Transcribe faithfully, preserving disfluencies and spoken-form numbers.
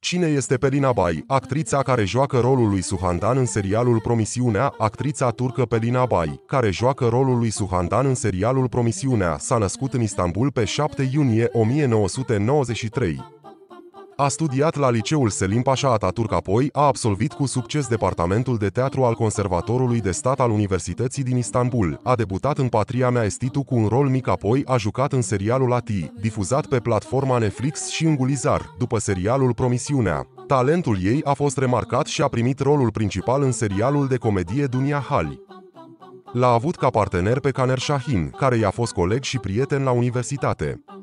Cine este Pelina Bai, actrița care joacă rolul lui Suhandan în serialul Promisiunea? Actrița turcă Pelina Bai, care joacă rolul lui Suhandan în serialul Promisiunea, s-a născut în Istanbul pe șapte iunie o mie nouă sute nouăzeci și trei. A studiat la liceul Selim Pașa Ataturk, apoi a absolvit cu succes departamentul de teatru al Conservatorului de Stat al Universității din Istanbul. A debutat în Patria mea este tu cu un rol mic, apoi a jucat în serialul Ati, difuzat pe platforma Netflix, și în Gulizar, după serialul Promisiunea. Talentul ei a fost remarcat și a primit rolul principal în serialul de comedie Dunia Hali. L-a avut ca partener pe Caner Shahin, care i-a fost coleg și prieten la universitate.